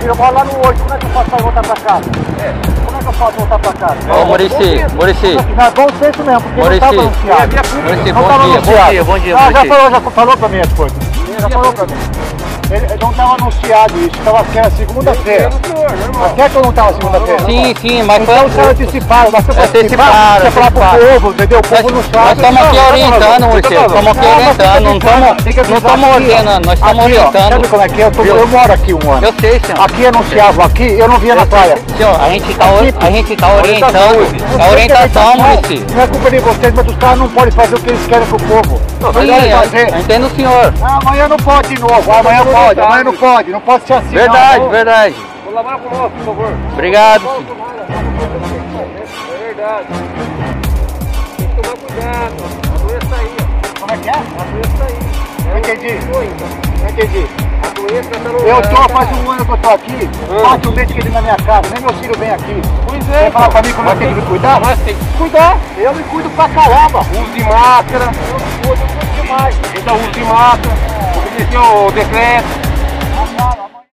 eu moro lá no 8, como é que eu faço pra voltar pra casa? Como é que eu posso voltar pra casa? Ô, Muricy. Não, é bom ser isso mesmo, porque não tava anunciado. Muricy, Não tava anunciado. bom dia, Ah, Muricy. já falou pra mim as coisas. Já falou pra mim. Ele não estava anunciado isso, estava que era segunda-feira. Até que eu não estava segunda-feira. Sim, mas então os caras anteciparam, mas você anteciparam, você falar pro povo, entendeu? O povo não sabe. Nós estamos aqui orientando, Muricy, estamos aqui orientando, não estamos orientando, nós estamos orientando. Sabe como é que é? Eu moro aqui um ano. Eu sei, senhor. Aqui anunciavam aqui, eu não via na praia. Senhor, a gente está orientando, é orientação, Muricy. Não é culpa de vocês, mas os caras não podem fazer o que eles querem pro povo. Eu entendo o senhor. Amanhã não pode de novo, amanhã não pode ser assim. Verdade. Colabora conosco, por favor. Obrigado. É verdade. Tem que tomar cuidado. A doença aí, ó. Como é que é? A doença aí. Não entendi. A doença tá no Eu tô, faz um ano que eu tô aqui, 4 meses que ele na minha casa, nem meu filho vem aqui. Pois Vai é. falar pra mim como eu tenho que me cuidar? Mas tem que Cuidar, eu me cuido pra caramba. uso de máscara. Eu cuido demais. Então uso de máscara. Obedecer o decreto.